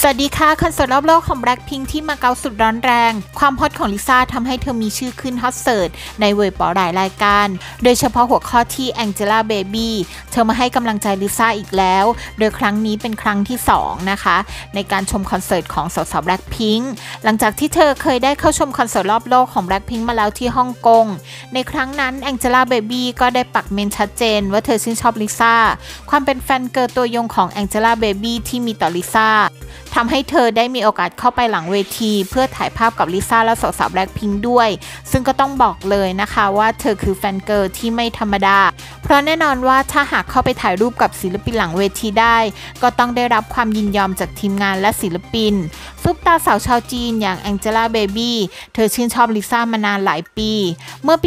สวัสดีค่ะคอนเสิร์ตรอบโลกของ Blackpink ที่มาเก๊าสุดร้อนแรงความฮอตของลิซ่าทำให้เธอมีชื่อขึ้นฮอตเสิร์ตในเว็บหลายรายการโดยเฉพาะหัวข้อที่ Angela Baby เธอมาให้กำลังใจลิซ่าอีกแล้วโดยครั้งนี้เป็นครั้งที่2นะคะในการชมคอนเสิร์ตของสาวๆ Blackpink หลังจากที่เธอเคยได้เข้าชมคอนเสิร์ตรอบโลกของ Blackpink มาแล้วที่ฮ่องกงในครั้งนั้น Angela Baby ก็ได้ปักเมนชัดเจนว่าเธอชื่นชอบลิซ่าความเป็นแฟนเกิร์ลตัวยงของ Angela Baby ที่มีต่อลิซ่าทำให้เธอได้มีโอกาสเข้าไปหลังเวทีเพื่อถ่ายภาพกับลิซ่าและสาวๆ Blackpink ด้วยซึ่งก็ต้องบอกเลยนะคะว่าเธอคือแฟนเกิร์ลที่ไม่ธรรมดาเพราะแน่นอนว่าถ้าหากเข้าไปถ่ายรูปกับศิลปินหลังเวทีได้ก็ต้องได้รับความยินยอมจากทีมงานและศิลปินซุปตาสาวชาวจีนอย่าง Angela Baby เธอชื่นชอบลิซ่ามานานหลายปีเมื่อปี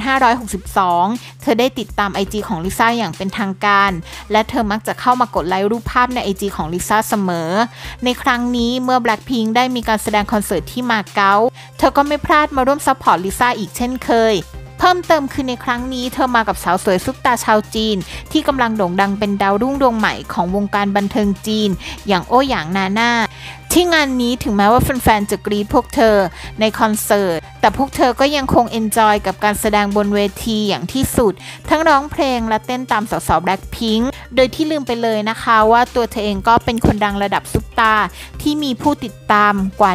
2562 เธอได้ติดตาม IG ของลิซ่าอย่างเป็นทางการและเธอมักจะเข้ามากดไลค์รูปภาพใน IG ของลิซ่าเสมอในครั้งนี้เมื่อ Blackpink ได้มีการแสดงคอนเสิร์ตที่มาเก๊าเธอก็ไม่พลาดมาร่วมซัพพอร์ตลิซ่าอีกเช่นเคยเพิ่มเติมคือในครั้งนี้เธอมากับสาวสวยซุปตาชาวจีนที่กำลังโด่งดังเป็นดาวรุ่งดวงใหม่ของวงการบันเทิงจีนอย่างโอ้หยางนาน่าที่งานนี้ถึงแม้ว่าแฟนๆจะกรี๊ดพวกเธอในคอนเสิร์ตแต่พวกเธอก็ยังคงเอนจอยกับการแสดงบนเวทีอย่างที่สุดทั้งร้องเพลงและเต้นตามสาวๆ Blackpink โดยที่ลืมไปเลยนะคะว่าตัวเธอเองก็เป็นคนดังระดับซุปตาที่มีผู้ติดตามกว่า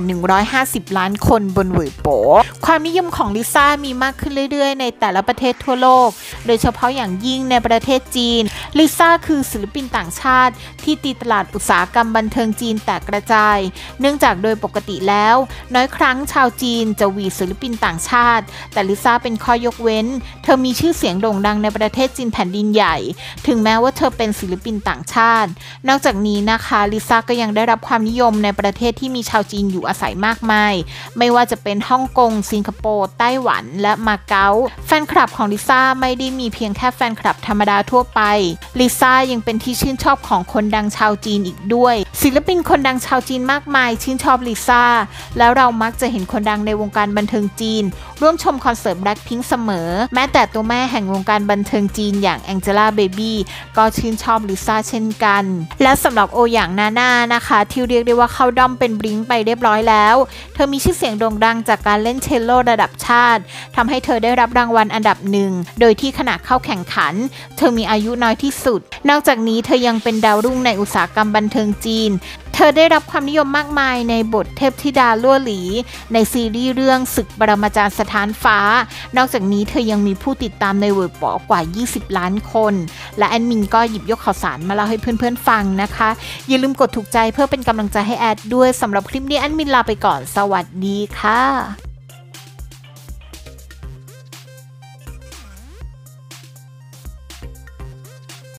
150 ล้านคนบนเว็บโป๋ความนิยมของลิซ่ามีมากขึ้นเรื่อยๆในแต่ละประเทศทั่วโลกโดยเฉพาะอย่างยิ่งในประเทศจีนลิซ่าคือศิลปินต่างชาติที่ตีตลาดอุตสาหกรรมบันเทิงจีนแตกกระจายเนื่องจากโดยปกติแล้วน้อยครั้งชาวจีนจะหวีดศิลปินต่างชาติแต่ลิซ่าเป็นข้อยกเว้นเธอมีชื่อเสียงโด่งดังในประเทศจีนแผ่นดินใหญ่ถึงแม้ว่าเธอเป็นศิลปินต่างชาตินอกจากนี้นะคะลิซ่าก็ยังได้รับความนิยมในประเทศที่มีชาวจีนอยู่อาศัยมากมายไม่ว่าจะเป็นฮ่องกงสิงคโปร์ไต้หวันและมาเก๊าแฟนคลับของลิซ่าไม่ได้มีเพียงแค่แฟนคลับธรรมดาทั่วไปลิซ่ายังเป็นที่ชื่นชอบของคนดังชาวจีนอีกด้วยศิลปินคนดังชาวจีนมากมายชื่นชอบลิซ่าแล้วเรามักจะเห็นคนดังในวงการบันเทิงจีนร่วมชมคอนเสิร์ต Blackpink เสมอแม้แต่ตัวแม่แห่งวงการบันเทิงจีนอย่าง Angela Baby ก็ชื่นชอบลิซ่าเช่นกันและสำหรับโออย่างนาน่านะคะที่เรียกได้ว่าเข้าด้อมเป็นบลิงไปเรียบร้อยแล้วเธอมีชื่อเสียงโด่งดังจากการเล่นเชลโลระดับชาติทำให้เธอได้รับรางวัลอันดับหนึ่งโดยที่ขณะเข้าแข่งขันเธอมีอายุน้อยที่สุดนอกจากนี้เธอยังเป็นดาวรุ่งในอุตสาหกรรมบันเทิงจีนเธอได้รับความนิยมมากมายในบทเทพธิดาลั่วหลีในซีรีส์เรื่องศึกปรมาจารย์สถานฟ้านอกจากนี้เธอยังมีผู้ติดตามในเว็บกว่า20 ล้านคนและแอดมินก็หยิบยกข่าวสารมาเล่าให้เพื่อนๆฟังนะคะอย่าลืมกดถูกใจเพื่อเป็นกำลังใจให้แอดด้วยสำหรับคลิปนี้แอดมินลาไปก่อนสวัสดีค่ะ